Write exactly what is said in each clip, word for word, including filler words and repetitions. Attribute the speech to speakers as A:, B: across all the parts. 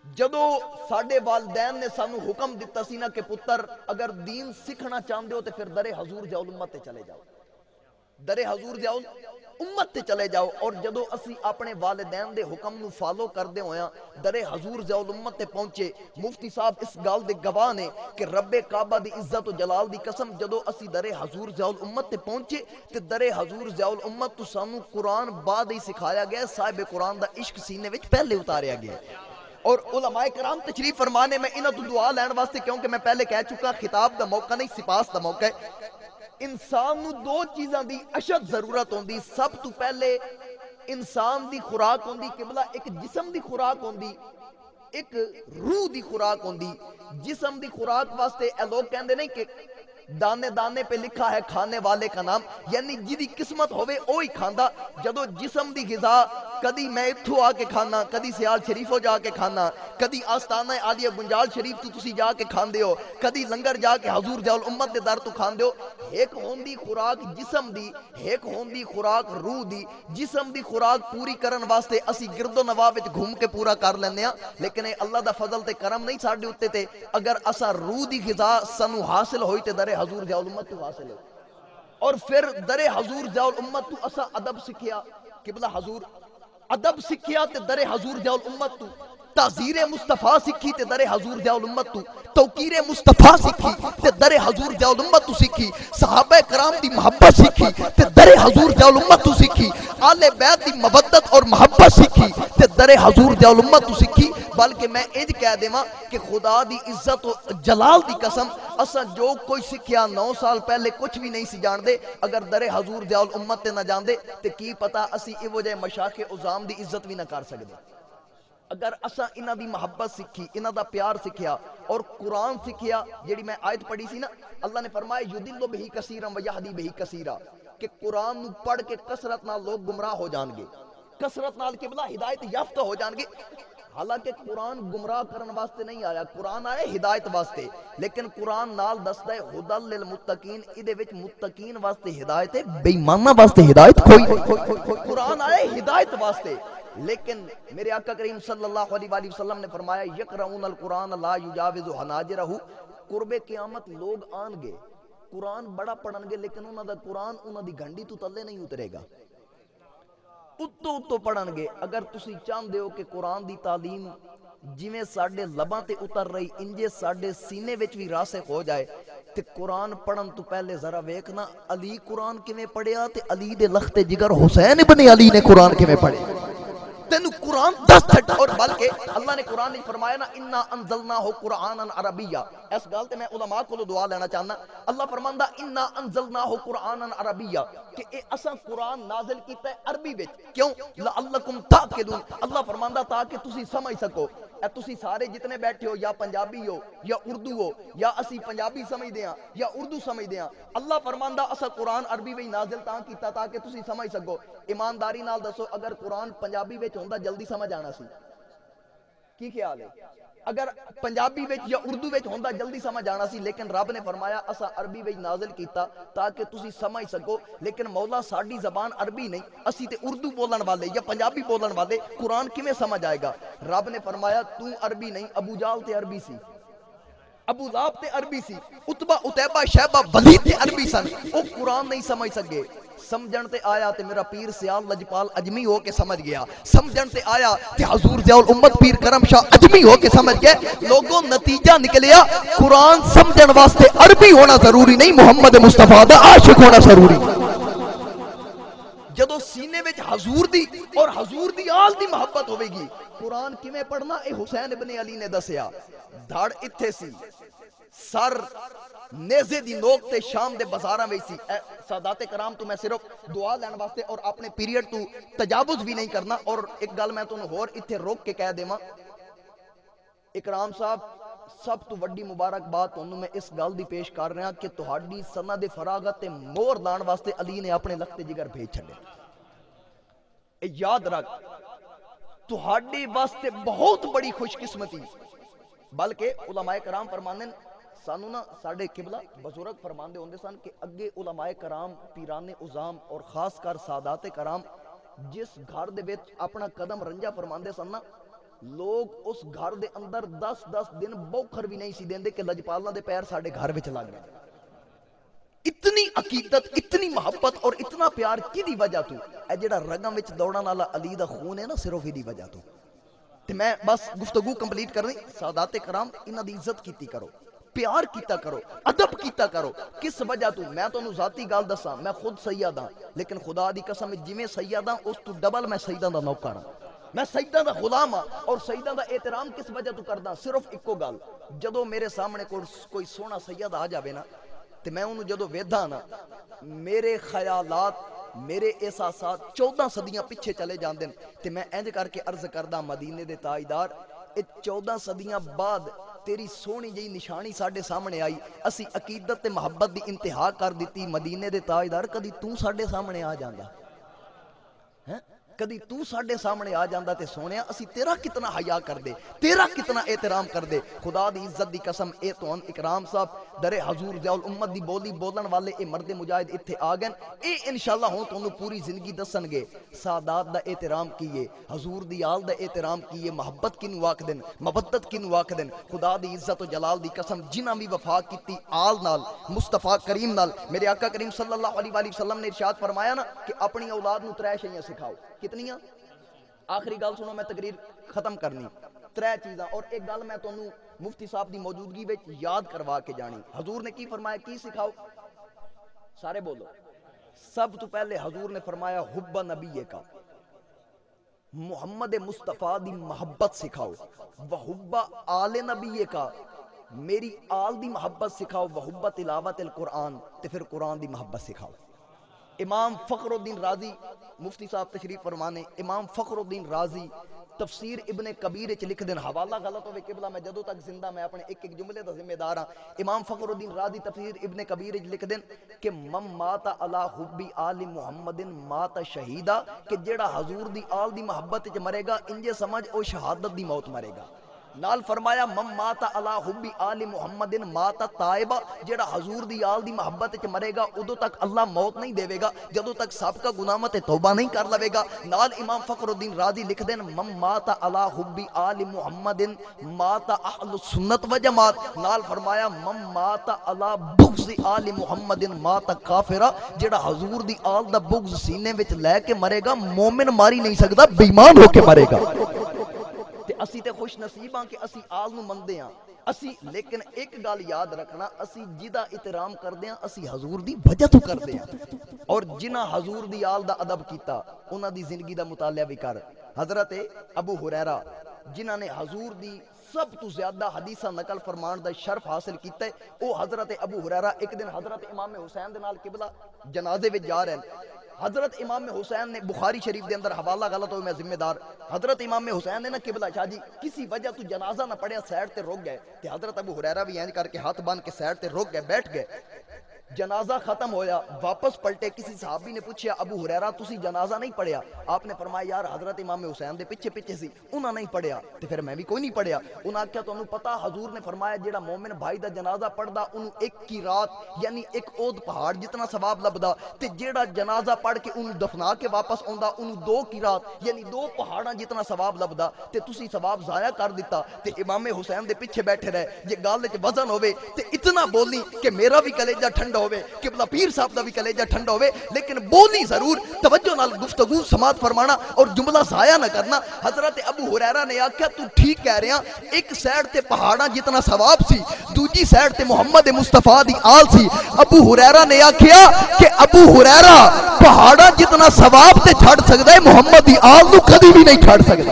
A: जदों साडे वालदैन ने सानू हुक्म दिता सी ना कि पुत्र अगर दीन सीखना चाहते हो तो फिर दरे हजूर जाओ, उम्मत ते चले जाओ, दरे हजूर जाओ, उम्मत ते चले जाओ। और जदों असी अपने वालिदैन दे हुक्म नू फॉलो करदे होया दरे हजूर जाओ उम्मत ते पहुंचे, मुफ्ती साहब इस गल दे गवाह ने कि रब्बे काबा दी इज्जत जलाल दी कसम जदों असी दरे हजूर जाओ उम्मत ते पहुंचे ते दरे हजूर जाओ उम्मत तो सानू कुरान बाद ही सिखाया गया, साहिब कुरान दा इश्क सीने विच पहले उतारिया गया। और उलमाए कराम तशरीफ फरमाने में इन्हां तों दुआ लैण वास्ते, क्योंकि मैं पहले कह चुका खिताब दा मौका नहीं सिपास दा मौका है। इंसान नू दो चीज़ां दी अशद जरूरत होंदी, सब तो पहले इंसान दी खुराक होंदी किबला, एक जिस्म दी खुराक होंदी, एक रूह दी खुराक होंदी। जिस्म दी खुराक वास्ते ए लोग कहंदे नहीं कि दाने दाने पे लिखा है खाने वाले का नाम, यानी जिदी किस्मत होवे ओ ही खांदा। जदों जिस्म दी गिज़ा कदी मैं इत्थों आके खाना, कदी सियाल शरीफों जाके खाना, कदी आस्ताना आलिया गुंजाल शरीफ तो तुसी जाके खांदे हो, कदी लंगर जाके हजूर जाओ उम्मत दे दर तो खांदे हो। एक होंदी खुराक जिस्म दी, एक होंदी खुराक रूह दी। जिस्म दी खुराक पूरी करन वास्ते असी गिरदो नवाह विच घूम के पूरा कर लैंदे आ, लेकिन ये अल्लाह दा फजल ते करम नहीं साडे उत्ते ते। अगर असा रूह दी गिज़ा सानू हासिल होई ते दरे हजूर जाओ उम्मत तो हासिल हो। और फिर दरे हजूर जाओ उम्मत तो असा अदब सीखिया किबला हजूर, अदब सीखिया ते दरे हजूर जाओ उम्मत तू ताज़ीरे मुस्तफा सीखी ते दरे हजूर जाओ उम्मत तू तौकीरे मुस्तफा सीखी ते दरे हजूर जाओ उम्मत तू सीखी, सहाबा कराम दी मोहब्बत सीखी ते दरे हजूर जाओ उम्मत तू सीखी, आले बैत दी मवद्दत और मोहब्बत सीखी ते दरे हजूर जाओ उम्मत तू सीखी। बल्कि मैं इंज कह देवां कि खुदा दी इज्जत और जलाल दी कसम असा जो कोई सीखिया नौ साल पहले कुछ भी नहीं सी जानते, अगर दरे हजूर जाओ उम्मत ते ना जाते तो की पता असी इवो जे मशाखे उजाम दी इज्जत भी ना कर सकते। अगर असा इन्हां दी मोहब्बत सीखी, इन्हां दा प्यार सीखिया और कुरान सीखिया, जेड़ी मैं आयत पढ़ी सी ना, अल्लाह ने फरमाया युदिल्लु बिही कसीरन व यहदी बिही कसीरा, कि कुरान नू पढ़ के कसरत नाल लोग गुमराह हो जाएंगे, कसरत नाल किबला हिदायत याफ्ता हो जाएंगे। हालांकि कुरान गुमराह करने वास्ते नहीं आया, कुरान आया हिदायत वास्ते, लेकिन कुरान नाल दसदा है हुदल लिल मुत्तकीन, इदे विच मुत्तकीन वास्ते हिदायत है, बेईमानां वास्ते हिदायत कोई नहीं। कुरान आया हिदायत वास्ते, लेकिन मेरे आका करीम सल्लल्लाहु अलैहि वसल्लम ने फरमाया यक़रऊनल कुरान ला युजाविज़ु हनाजिरहु, कुर्बे क़यामत लोग आएंगे कुरान बड़ा पढ़नगे लेकिन उन्हां दा कुरान उन्हां दी घंडी तो तले नहीं उतरेगा, उत्तो उत्तो पढ़नगे। अगर तुसी चाहते हो कि कुरान दी तालीम जिवें साडे लबां ते उतर रही इंजे साडे सीने विच भी रासिख हो जाए, ते कुरान पढ़न तो पहले जरा वेखना अली कुरान किवें पढ़िया ते अली दे लखते जिगर हुसैन इब्ने अली ने कुरान किवें पढ़े, तेनू कुरान दस छड्डा। और बल्कि अल्लाह ने कुरान में फरमाया ना इन्ना अंज़लनाहु कुरानन अरबिया, इस गल ते मैं उलमा कोलों दुआ लेना चाहना। अल्लाह फरमांदा इन्ना अंज़लनाहु कुरानन अरबिया, कि ए असां कुरान नाज़िल कीता है अरबी विच, क्यों लअल्लकुम ताक़िलून, अल्लाह फरमांदा ताकि तुसी समझ सको। ए तुसी सारे जितने बैठे हो या पंजाबी हो या उर्दू हो, या असी पंजाबी समझदे हां या उर्दू समझदे हां, अल्लाह फरमांदा असां कुरान अरबी विच नाज़िल तां कीता ताकि तुसी समझ सको। ईमानदारी नाल दसो अगर कुरान पंजाबी विच होंदा जल्दी समझ आना सी, की ख्याल है? अगर पंजाबी विच या उर्दू विच होंदा जल्दी समझ आना सी, लेकिन रब ने फरमाया असा अरबी विच नाज़िल कीता ताकि तुसी समझ सको। लेकिन मौला साडी ज़बान अरबी नहीं, असी ते उर्दू बोलन वाले या पंजाबी बोलन वाले, कुरान किवें समझ आएगा? रब ने फरमाया तू अरबी नहीं, अबू जाल ते अरबी सी, अबू लाब ते अरबी सी, उतबा उतैबा शैबा वलीद ते अरबी सन, वो कुरान नहीं समझ सके। समझण ते आया ते मेरा पीर सियाल लजपाल अजमी हो के समझ गया, समझण ते आया ते हजूर ज़ियाउल उम्मत पीर करम शाह अजमी हो के समझ गए। लोगों नतीजा निकलिया कुरान समझण वास्ते अरबी होना जरूरी नहीं, मोहम्मद मुस्तफा दा आशिक होना जरूरी। जदों सीने विच हजूर दी और हजूर दी आल दी मोहब्बत होवेगी, कुरान किवें पढ़ना ए हुसैन इब्ने अली ने दसिया। धड़ इत्थे सी, सर नेज़े दी नोक ते शाम दे बाजारां विच सी। सादाते कराम तो मैं सिर्फ दुआ लैण वास्ते और अपने पीरियड तो तजावुज़ भी नहीं करना। और एक गल मैं तुहानूं होर इत्थे रोक के कह देवां, इकराम साहब सब तो वड्डी मुबारकबाद तुहानूं मैं इस गल दी पेश कर रहा कि तुहाडी सनद फरागत ते मोहर लाण वास्ते अली ने अपने लखते जिगर भेज छड्डे। ए याद रख तुहाडे वास्ते बहुत बड़ी खुशकिस्मती, बल्कि उलमाए कराम फरमांदे सानू ना साडे किबला बजुर्ग फरमांदे होंदे सन कि अगे उलमाए कराम पीराने उजाम और खास कर सादाते कराम जिस घर दे विच अपना कदम रंजा फरमांदे सन ना, लोग उस घर दे अंदर दस दस दिन बौखर भी नहीं सी देंदे कि लजपालां दे पैर साडे घर विच लग गए। इतनी अकीदत, इतनी मोहब्बत और इतना प्यार किदी वजह तो? ए जेड़ा रगम विच दौड़न वाला अली दा खून है ना, सिर्फ इदी वजह तो। ते मैं बस गुफ्तगू कंप्लीट कर रही। सादाते कराम इन्हां दी इज्जत कीती करो, प्यार कीता करो, अदब कीता करो। किस वजह तो? मैं तुहानू जाती गल दसां, मैं खुद सैयद हां, लेकिन खुदा दी कसम जिवें सैयद हां उस तो डबल मैं सैयदां दा नौकर हां। मैं सैयदां दा गुलाम हां और सैयदां दा एहतराम किस वजह तो करदा? सिर्फ इक्को गल, जदों मेरे सामने कोई सोहना सैयद आ जावे ना ते मैं उन्होंने जदों वेधा ना, मेरे ख्यालात, मेरे एहसासात चौदह सदियां पिछे चले जाते हैं। तो मैं इंज करके अर्ज करदा, मदीने दे ताजदार, ये चौदह सदियां बाद तेरी सोहनी जी निशानी साडे सामने आई, असी अकीदत ते मुहब्बत की इंतहा कर दी। मदीने दे ताजदार, कदी तू साडे सामने आ जांदा है? कदी तू साडे सामने आ जांदा ते सोहणिया असी तेरा कितना हया कर दे, तेरा कितना एहतराम कर दे। खुदा दी इज्जत दी कसम, ए तुहान इकराम साहब दरे हजूर ज़ियाउल उम्मत दी बोली बोलन वाले ए मर्दे मुजाहिद इत्थे आ गए। ए इंशाअल्लाह हुण तुहानू पूरी जिंदगी दसणगे सादात दा एहतराम कीए, हजूर दी आल दा एहतराम कीए, मोहब्बत किनू आखदन, मवद्दत किनू आखदन। खुदा दी इज्जत और जलाल दी कसम, जिन्हां भी वफा कीती आल नाल, मुस्तफा करीम नाल, मेरे आका करीम सल्लल्लाहु अलैहि वसल्लम ने इरशाद फरमाया ना कि अपनी औलाद नू त्रै शैयां सिखाओ। कितनियां? आखिरी गल सुनो, मैं तकरीर खत्म करनी। त्रै चीज़ां, और एक गल मैं तुहानू मुफ्ती साहब की मौजूदगी में याद करवा के जानी। हजूर ने की फरमाया, की सिखाओ? सारे बोलो। सब तो पहले हजूर ने फरमाया हुब्बा नबी का, मुहम्मद मुस्तफा दी मोहब्बत सिखाओ। वहुब्बा आले नबी का, मेरी आल दी मोहब्बत सिखाओ। वहुब्बा तिलावत अल कुरान, ते फिर कुरान दी मोहब्बत सिखाओ। इमाम फखरुद्दीन राजी मुफ्ती साहब तशरीफ फरमाने, इमाम फखरुद्दीन राजी तफसीर इब्ने कबीर च लिख देन, हवाला गलत होवे किबला मैं जदों तक जिंदा मैं अपने एक एक जुमले का जिम्मेदार हाँ। इमाम फखरुद्दीन राजी तफसीर इब्ने कबीर च लिख देन कि मम माता अला हुब्बी आली मुहम्मदिन माता शहीदा, कि जेड़ा हजूर दी आल दी मोहब्बत च मरेगा इंजे समझ ओ शहादत दी मौत मरेगा। नाल फरमाया मम माता अला हुब्बी आली मुहम्मदिन माता ताइबा, जेड़ा हजूर दी आल दी मोहब्बत च मरेगा उदों तक अल्लाह मौत नहीं देवेगा जदों तक सबका गुनाह ते तौबा नहीं कर लवेगा। नाल इमाम फखरुद्दीन राजी लिख देन मम माता अला हुब्बी आली मुहम्मदिन माता अहलुस सुन्नत व जमात। नाल फरमाया मम माता अला बुग़्ज़ आली मुहम्मदिन माता काफिरा, जेड़ा हजूर दी आल दा बुग़्ज़ सीने विच लेके मरेगा मोमिन मारी नहीं सकदा, बेईमान होके मरेगा। असी ते खुश नसीब हाँ कि असी आल नू मनदे हाँ असी, लेकिन एक गल याद रखना, असी जिदा इतराम करदे हाँ असी हजूर दी वजह तो करदे हाँ। और जिन्हां हजूर दी आल दा अदब कीता उन्हां दी जिंदगी दा मुतालिया भी कर। हजरत अबू हुरैरा जिन्हां ने हजूर दी सब तो ज्यादा हदीसा नकल फरमान दा शर्फ हासिल किया है, वो हजरत अबू हुरैरा एक दिन हजरत इमाम हुसैन दे नाल किबला जनाजे विच जा रहे हैं। हजरत इमाम हुसैन ने बुखारी शरीफ के अंदर, हवाला गलत हो मैं जिम्मेदार, हजरत इमाम हुसैन ने ना किबला शाह जी किसी वजह तो जनाजा ना पढ़िया, साइड ते रुक गए। तो हजरत अबू हुरैरा भी इंज करके हाथ बांध के साइड ते रुक गए, बैठ गए। जनाजा खत्म होया, वापस पलटे, किसी साहबी ने पूछा अबू हुरैरा तुसी जनाजा नहीं पढ़िया? आपने फरमाया यार हजरत इमाम हुसैन दे पिछे पिछे सी, उन्हें नहीं पढ़िया, तो फिर मैं भी कोई नहीं पढ़िया। उन्हें आख्या तुहानू पता हजूर ने फरमाया जेड़ा मोमिन भाई दा जनाजा पढ़दा उन्होंने एक की रात यानी एक ओद पहाड़ जितना सवाब लभदा, ते जेड़ा जनाजा पढ़ के उन्होंने दफना के वापस आउंदा उन्होंने दो की रात यानी दो पहाड़ा जितना सवाब लभदा, ते तुसी सवाब जाया कर दिता। ते इमाम हुसैन दे पिछे बैठे रहे, जे गल च वजन होवे ते इतना बोली कि मेरा भी कलेजा ठंडा होवे, किबला पीर साहब का भी कलेजा ठंडा होवे, लेकिन बोली जरूर तवज्जो नाल गुफ्तगू समात फरमाना और जुमला जाया ना करना। हजरत अबू हुरैरा ने आख्या तू ठीक कह रहा, एक साइड ते पहाड़ा जितना सवाब सी, दूजी साइड ते मोहम्मद मुस्तफा दी आल सी। अबू हुरैरा ने आख्या कि अबू हुरैरा पहाड़ा जितना सवाब ते छड़ सकदा है, मोहम्मद दी आल नू कदी भी नहीं छड़ सकदा।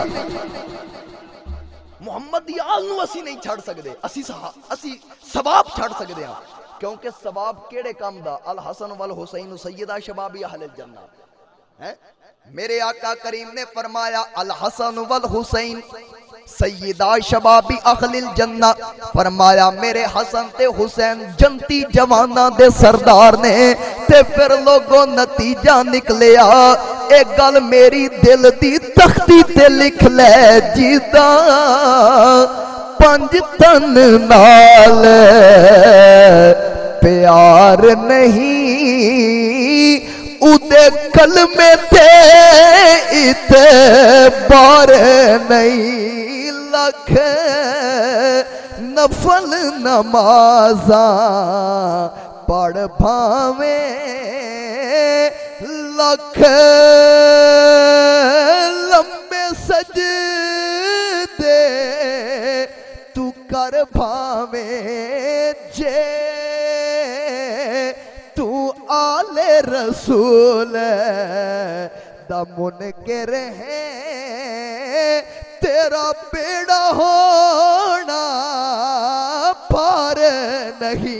A: मोहम्मद दी आल नू असी नहीं छड़ सकदे, असी असी सवाब छड़ सकदे हां, क्योंकि सवाब केड़े काम दा? अल हसन वल हुसैन सैयदा शबाबी अहले जन्नह है। मेरे आका करीम ने फरमाया अल हसन वल हुसैन सैयदा शबाबी अहले जन्नह, फरमाया मेरे हसन ते हुसैन जन्नती जवाना दे सरदार ने। ते फिर लोगों नतीजा निकलिया, एक गल मेरी दिल दी तख्ती ते लिख ले, जिदा पंज तन नाल प्यार नहीं, उदे कलमे ते इतबार नहीं। लख नफल नमाजा पढ़ भावे लख लंबे सजदे तू कर भावे जे तू आले रसूल दा मुनकिर है तेरा बेड़ा होना पार नहीं।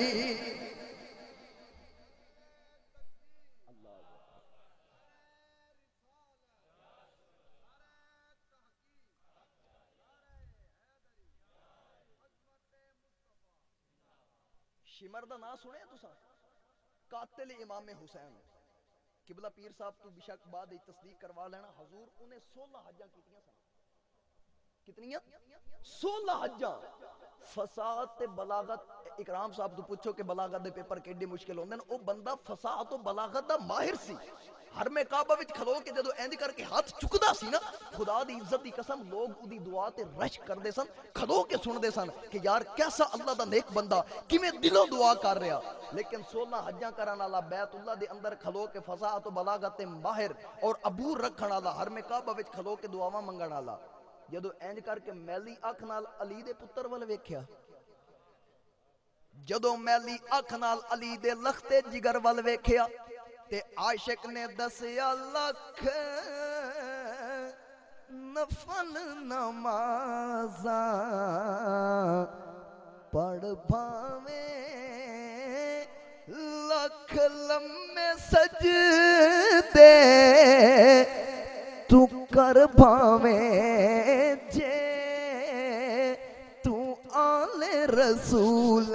A: शिमर दा नाम सुने तुसा? कातिल इमाम हुसैन किबला पीर साहब तू बेशक बाद तस्दीक करवा लेना। हजूर उन्हें सोलह हज्जा कीतियां सन। कितनियां? सोलह हज्जा। फसाद ते बलागत इकराम साहब तू पूछो कि बलागत दे पेपर केडे मुश्किल होंदे न। ओ बंदा फसाद तो बलागत दा माहिर सी। हर में काबा विच खलो के जदों इंज करके हाथ चुकदा सी ना, खुदा दी इज्जत दी कसम लोग उदी दुआ ते रश करदे सन, खलो के सुनदे सन कि यार कैसा अल्लाह दा नेक बंदा किवें दिलों दुआ कर रहा। लेकिन सोलह हज्जा करन वाला बैतुल्लाह दे अंदर खलो के फसाद तो बलागत ते माहिर और अबूर रखण वाला, हर में काबा विच खलो के दुआवां मंगण वाला, जदों इंज करके मैली अख नाल अली दे पुत्तर वल वेख्या, जदों मैली अख नाल अली दे लखते जिगर वल वेख्या ते आशिक ने दसिया लख नफल नमाजा पढ़ भावे लख लम्मे सजदे तू कर भावे जे तू आले रसूल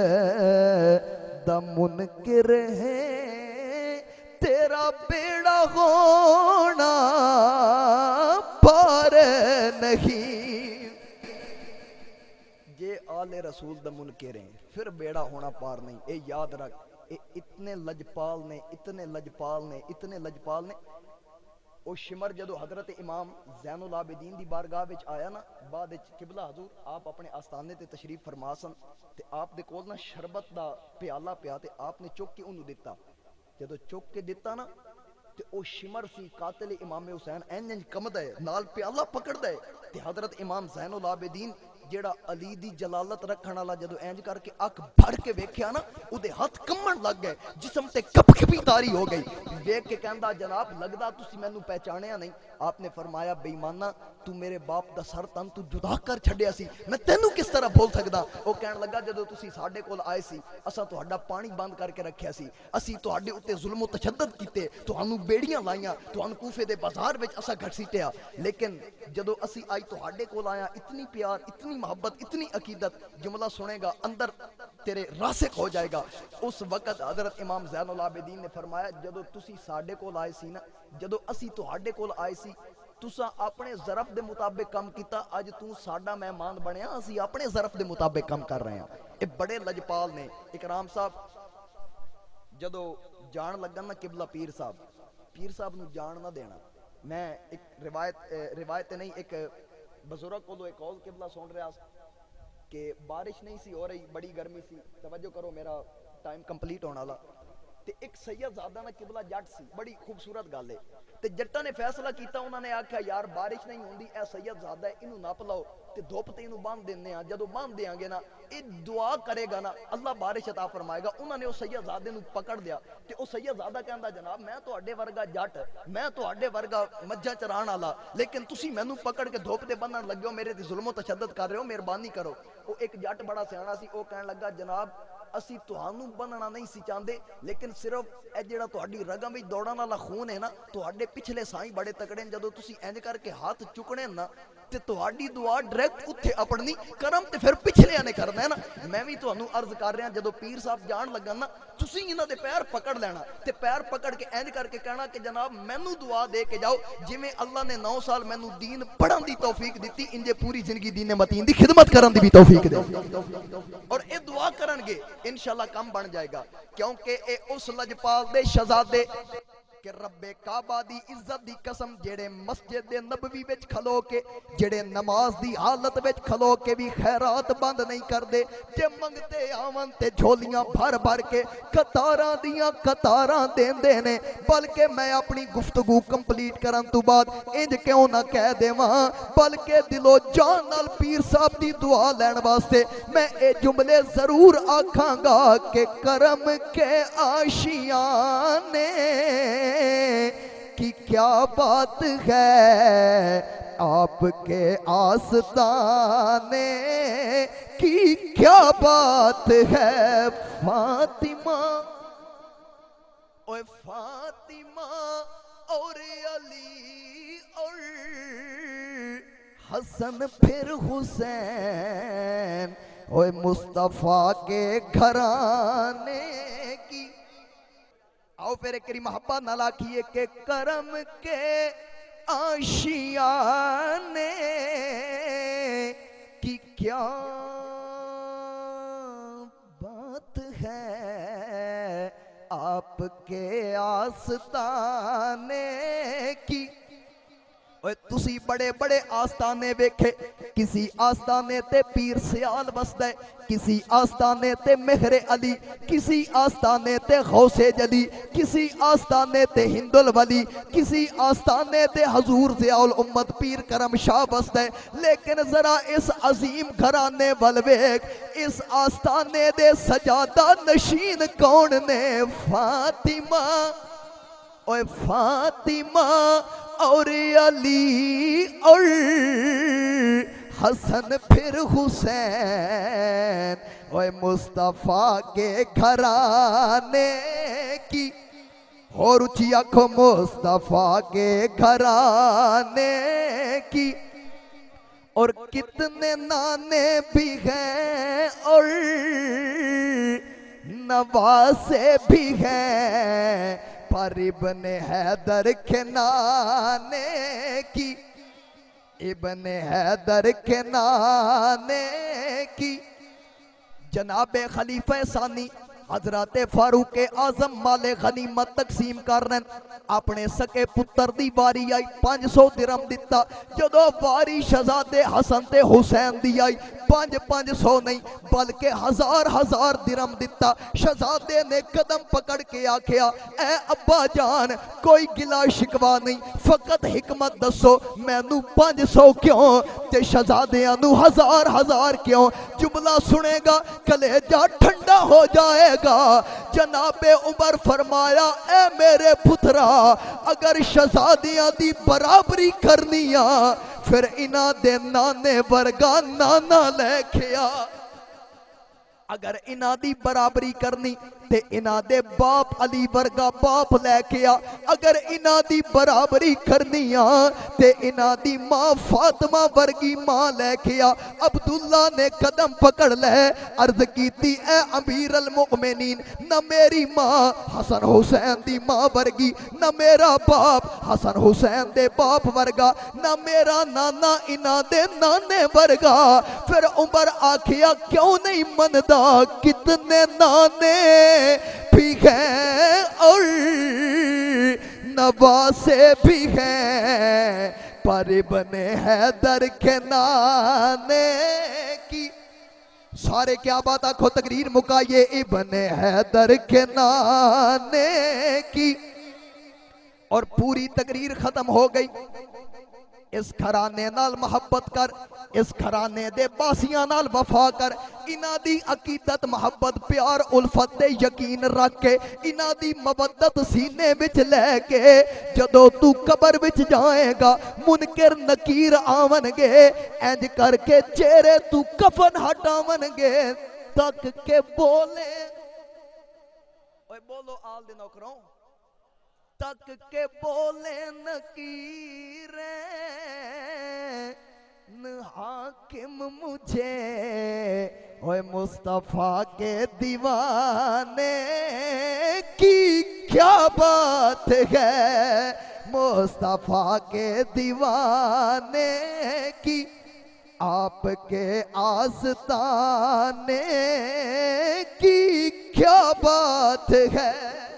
A: दा मुनकिर है तेरा बेड़ा होना पार नहीं। जे आले रसूल दा मुनकिर है फिर बेड़ा होना पार नहीं। ए याद रख, ए इतने लजपाल ने, इतने लजपाल ने, इतने लजपाल ने। ओ शिमर जदों हजरत इमाम ज़ैनुल आबिदीन दी बारगाह विच आया ना, बाद विच किबला हजूर आप अपने आस्थाने ते तशरीफ फरमा सन ते आप दे कोल ना शरबत दा प्याला पिया ते आपने चुक के उन्होंने दिता। जदों चुक के दिता ना ते ओ शिमर सी कातिल इमाम हुसैन इंज इंज कमदा है नाल प्याला पकड़दा है ते हजरत इमाम ज़ैनुल आबिदीन जेड़ा अली दी जलालत रखण वाला जदों इंज करके अख भर के वेख्या ना, उदे हाथ कंबण लग गए, जिस्म ते कपकपी तारी हो गई। देख के कहंदा जनाब लगदा तुसी मैनू पहचानिया नहीं। आपने फरमाया बेईमाना तू मेरे बाप दा सर तन तू जुदा कर छड्डिया सी, मैं तेनू किस तरह बोल सकदा। ओ कहण लगा जदों तुसी साडे कोल आए सी असां तुहाडा पानी बंद करके रखिया सी, असीं तुहाडे उत्ते जुल्म तशद्दद कीते, तुहानू बेड़ियां लाइयां, तुहानू कूफे दे बाजार विच असां घसीटिया, लेकिन जदों असीं आई तुहाडे कोल आया इतनी प्यार, इतनी मोहब्बत, इतनी अकीदत, जुमला सुनेगा अंदर तेरे रासिक हो जाएगा। उस वक्त हजरत इमाम ज़ैनुल आबिदीन ने फरमाया जदों तुसी साडे कोल आए सी ना, जदों असीं तुहाडे कोल आए सी तुसा अपने ज़रफ दे मुताबिक काम किया, अज तू साडा मेहमान बनया, असीं अपने ज़रफ दे मुताबिक काम कर रहे हैं। ये बड़े लजपाल ने। इकराम साहब जदों जान लगन ना किबला पीर साहब, पीर साहब नू जान ना देना। मैं एक रिवायत रिवायत नहीं एक बजुर्ग को एक कौल किबला सुन रहा कि बारिश नहीं सी हो रही, बड़ी गर्मी सी, तवज्जो करो मेरा टाइम कंप्लीट होने वाला, ते एक सैयदजादा ना किबला जट सी, बड़ी खूबसूरत गल है, ते जट्टां ने फैसला किया, उन्होंने आख्या यार बारिश नहीं होंदी, ए सैयदजादा है इनू नप लाओ ते धुप ते इनू बांध देने आ, जदों बांध देंगे ना ये दुआ करेगा ना अल्लाह बारिश अता फरमाएगा। उन्होंने उस सैयदजादे नू पकड़ लिया ते उस सैयदजादा कहंदा जनाब मैं तुहाडे वर्गा जट, मैं तुहाडे वर्गा मज्झां चराण वाला, लेकिन तुसी मैनू पकड़ के धुप ते बन्नण लगे हो, मेरे ते जुल्म तशद्दद कर रहे हो, मेहरबानी करो। वो एक जट बड़ा सियाणा सी, वो कहण लगा जनाब असी तुहानू बनना नहीं सी चाहते, लेकिन सिर्फ ए जिहड़ा तुहाडी रगां विच दौड़न वाला खून है ना, तुहाडे पिछले साई बड़े तगड़े, जदों तुसी इंज करके हाथ चुकने ना ते तुहाडी दुआ डायरैक्ट उत्थे अपनी करम ते फिर पिछलियां ने करना है ना। मैं भी तुहानू अर्ज कर रहा जदों पीर साहब जान लगन ना तुसी इन्हां दे पैर पकड़ लेना ते पैर पकड़ के इंज करके कहना कि जनाब मैनू दुआ दे के जाओ, जिवें अल्लाह ने नौ साल मैनू दीन पढ़न दी तौफीक दित्ती, इंजे पूरी जिंदगी दीन मतीन दी खिदमत करन दी भी तौफीक दे। और ये दुआ करनगे इंशाअल्लाह काम बन जाएगा, क्योंकि ये उस लजपाल दे शहजादे कि रब्बे काबा दी इज्जत दी कसम जेड़े मस्जिद दे नबवी विच खलो के जेड़े नमाज दी हालत विच खलो के भी खैरात बंद नहीं करदे, जे मंगते आवन ते झोलियां भर भर के कतारां दियां कतारां देंदे ने। बल्कि मैं अपनी गुफ्तगू कंप्लीट करन तो बाद इंज क्यों ना कह देवां, बल्कि दिलो जान नाल पीर साहब दी दुआ लैण वास्ते मैं ये जुमले जरूर आखांगा कि करम के आशियाने की क्या बात है, आपके आस्ताने की क्या बात है। फातिमा ओए फातिमा और अली और हसन फिर हुसैन ओए मुस्तफ़ा के घराने की। आओ फिर एक मोहब्बत नाला किए के करम के आशियाने की क्या बात है, आपके आस्ताने की। ओए तुसी बड़े बड़े आस्ताने वेखे, किसी आस्ताने ते पीर सियाल बसदा है, किसी आस्ताने ते मेहरे अली, किसी आस्ताने ते गौसे जली, किसी आस्ताने ते हिंदुल वली, किसी आस्ताने ते हजूर ज़ियाउल उम्मत पीर करम शाह बसदा है। लेकिन जरा इस अजीम घराने वल वेख, इस आस्ताने दे सजादा नशीन कौन ने। फातिमा ओए फातिमा और अली और हसन फिर हुसैन ओए मुस्तफ़ा के घराने की। और ऊंची आंखों मुस्तफ़ा के घराने की। और कितने नाने भी हैं और नवासे भी हैं, पर इब्ने हैदर के नाने की, इब्ने हैदर के नाने की। जनाबे खलीफा सानी हजरत फारूक आजम माले गनीमत तकसीम करन, अपने सके पुत्र दी बारी आई, पांच सौ दिरम दिता। जदों बारी शहजादे हसन ते हुसैन दी आई, पांच पांच सौ नहीं बल्कि हजार हजार दिरम दिता। शहजादे ने कदम पकड़ के आख्या, ए अब्बा जान कोई गिला शिकवा नहीं, फकत हिकमत दसो मैनू पांच सौ क्यों ते शहजादियां नू हजार हजार क्यों। जुमला सुनेगा कलेजा ठंडा हो जाएगा। जनाबे उमर फरमाया, ए मेरे पुत्रा अगर शहजादियां दी बराबरी करनी आ फिर इना दे नाने वर्गा नाना लेके आ। अगर इना दी बराबरी करनी ते इना दे बाप अली वर्गा बाप लेके आ। अगर इना दी बराबरी करनी आ ते इना दी मां फातिमा वर्गी मां लेके आ। अब्दुल्ला ने कदम पकड़ ले, अर्ज कीती, ए अमीर अल मुमिनीन, न मेरी मां हसन हुसैन दी मां वर्गी, न मेरा बाप हसन हुसैन दे बाप वर्गा, न मेरा नाना इना दे नाने वर्गा। फिर उमर आखिया, क्यों नहीं मनदा, कितने नाने भी हैं और नवासे भी हैं, पर इब्ने हैदर के नाने की। सारे क्या बात आखो तकरीर मुकाइए, इब्ने हैदर के नाने की। और पूरी तकरीर खत्म हो गई। इस घराने नाल मोहब्बत कर, इस घराने दे बासियां नाल वफा कर, इना दी अकीदत मोहब्बत प्यार उल्फत ते यकीन रख के, इना दी मवद्दत सीने विच लैके जदों तू कबर विच जाएगा मुनकर नकीर आवनगे, इंज करके चेहरे तू कफन हटावनगे, तक के बोले, ओए बोलो आल दे नौकरों, तक के बोले नकीरे न हाकिम मुझे, ओए मुस्तफा के दीवाने की क्या बात है, मुस्तफा के दीवाने की आपके आस्ताने की क्या बात है।